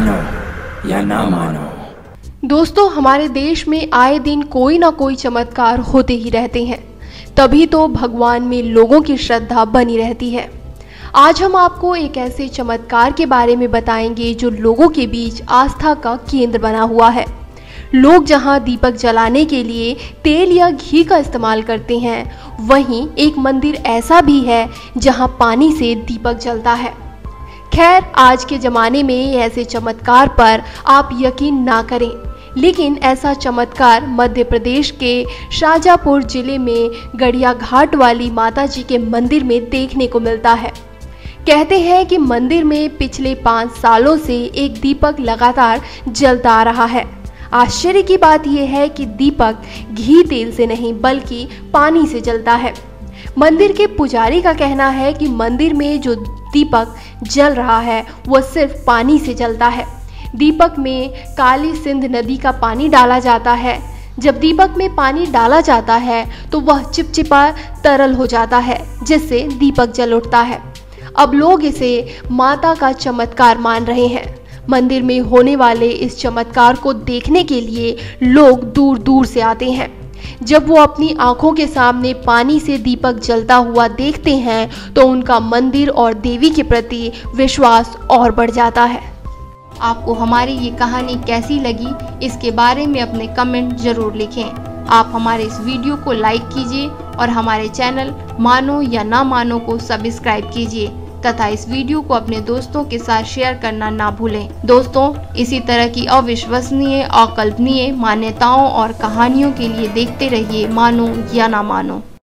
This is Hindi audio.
मानो या ना मानो। दोस्तों, हमारे देश में आए दिन कोई ना कोई चमत्कार होते ही रहते हैं, तभी तो भगवान में लोगों की श्रद्धा बनी रहती है। आज हम आपको एक ऐसे चमत्कार के बारे में बताएंगे जो लोगों के बीच आस्था का केंद्र बना हुआ है। लोग जहां दीपक जलाने के लिए तेल या घी का इस्तेमाल करते हैं, वहीं एक मंदिर ऐसा भी है जहां पानी से दीपक जलता है। खैर, आज के ज़माने में ऐसे चमत्कार पर आप यकीन ना करें, लेकिन ऐसा चमत्कार मध्य प्रदेश के शाजापुर जिले में गड़िया घाट वाली माता जी के मंदिर में देखने को मिलता है। कहते हैं कि मंदिर में पिछले 5 सालों से एक दीपक लगातार जलता आ रहा है। आश्चर्य की बात यह है कि दीपक घी तेल से नहीं बल्कि पानी से जलता है। मंदिर के पुजारी का कहना है कि मंदिर में जो दीपक जल रहा है वह सिर्फ पानी से जलता है। दीपक में काली सिंध नदी का पानी डाला जाता है। जब दीपक में पानी डाला जाता है तो वह चिपचिपा तरल हो जाता है, जिससे दीपक जल उठता है। अब लोग इसे माता का चमत्कार मान रहे हैं। मंदिर में होने वाले इस चमत्कार को देखने के लिए लोग दूर दूर से आते हैं। जब वो अपनी आंखों के सामने पानी से दीपक जलता हुआ देखते हैं तो उनका मंदिर और देवी के प्रति विश्वास और बढ़ जाता है। आपको हमारी ये कहानी कैसी लगी, इसके बारे में अपने कमेंट जरूर लिखें। आप हमारे इस वीडियो को लाइक कीजिए और हमारे चैनल मानो या ना मानो को सब्सक्राइब कीजिए तथा इस वीडियो को अपने दोस्तों के साथ शेयर करना ना भूलें। दोस्तों, इसी तरह की अविश्वसनीय, अकल्पनीय मान्यताओं और कहानियों के लिए देखते रहिए मानो या ना मानो।